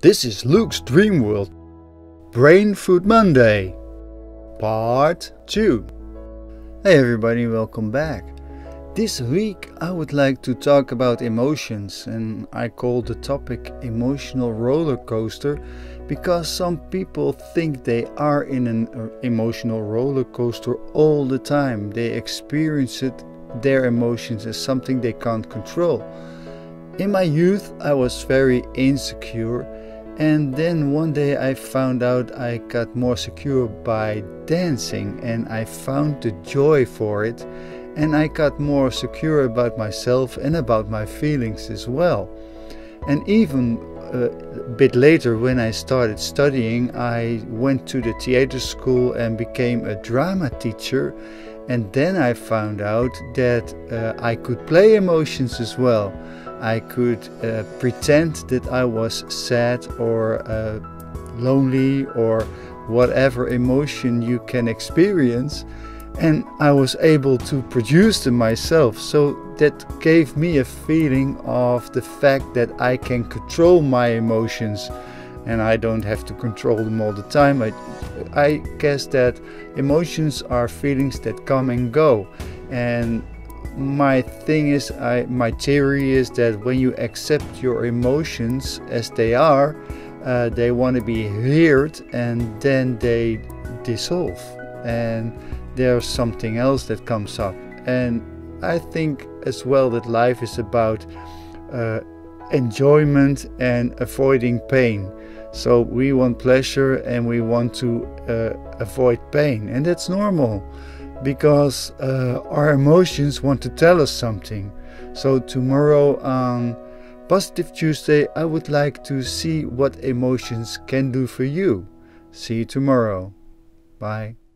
This is Luke's Dream World, Brain Food Monday, Part 2. Hey everybody, welcome back. This week I would like to talk about emotions, and I call the topic emotional roller coaster because some people think they are in an emotional roller coaster all the time. They experience their emotions as something they can't control. In my youth I was very insecure, and then one day I found out I got more secure by dancing, and I found the joy for it, and I got more secure about myself and about my feelings as well. And even a bit later, when I started studying, I went to the theater school and became a drama teacher, and then I found out that I could play emotions as well. I could pretend that I was sad or lonely or whatever emotion you can experience, and I was able to produce them myself. So that gave me a feeling of the fact that I can control my emotions, and I don't have to control them all the time. I guess that emotions are feelings that come and go, and my theory is that when you accept your emotions as they are, they want to be heard, and then they dissolve, and there's something else that comes up. And I think as well that life is about enjoyment and avoiding pain. So we want pleasure and we want to avoid pain, and that's normal, because our emotions want to tell us something. So tomorrow on Positive Tuesday, I would like to see what emotions can do for you. See you tomorrow. Bye.